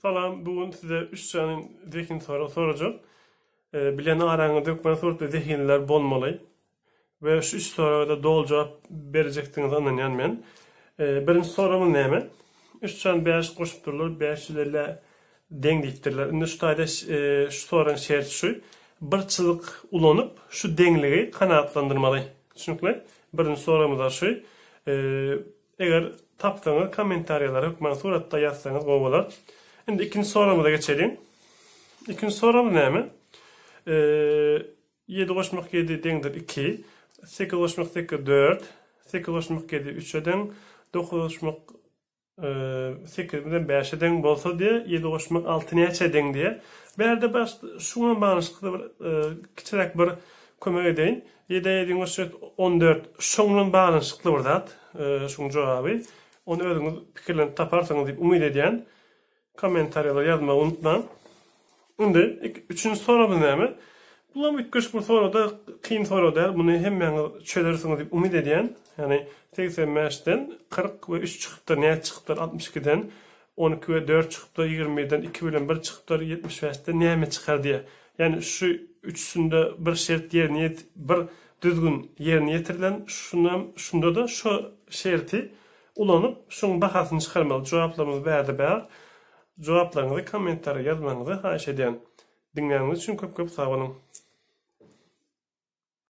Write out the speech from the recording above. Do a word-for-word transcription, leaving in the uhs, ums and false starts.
Salam, bugün size üç tane zekin soru soracağım. E, bilen aranızda dökmen sorduğu zekinler bolmalı. Ve şu üç soruya da doğru cevap verecektiniz anlayan men. E, birinci sorumun neymi? üç tane beş koşup durulur, beş yüzlerle den deyiptirler. Indi şu tayda e, şu sorunun şerti şu. Bir çılık ulanıp şu dengliği kanatlandırmalı. Çünkü birinci sorumuz da şu. E, eğer taptığınız komentaryalara hükmen suratta yazsanız o olur. Şimdi ikinci sorumuza geçelim. İkinci sorumuz ne mi? Ee, yedi koşmak yedi dendir iki. sekiz koşmak sekiz dört. sekiz koşmak yedi üç eden. dokuz koşmak sekiz bilen beş eden bolsa diye. yedi koşmak altı neç eden diye. Berde baş şuna bağışıklı bir küçük bir kömek edeyim. yedi yedi koşmak on dört. Şunun bağışıklı bir dat. Şunun cevabı. Onu özünüz fikirlerini taparsanız deyip umut ediyen komentaryalar yazmayı unutmayın. Şimdi üçüncü sorumuz ne mi? Bulam üç bu soru da kıyın soru değil. Bunu hemen çözersiniz deyip umut ediyen. Yani seksen beşten kırk ve üç çıktı. Ne çıktı? altmış ikiden on iki ve dört çıktı. yirmiden iki bilen bir çıktı. yetmiş beşte ne mi çıkar diye. Yani şu üçüsünde bir şert yerine bir düzgün yerine getirilen şundan şunda da şu şerti ulanıp şunun bakasını çıkarmalı. Cevaplarımız verdi bär. Cevaplarınızı komentarya yazmanızı xahiş ediyorum. Dinlediğiniz için köp köp sağ olun.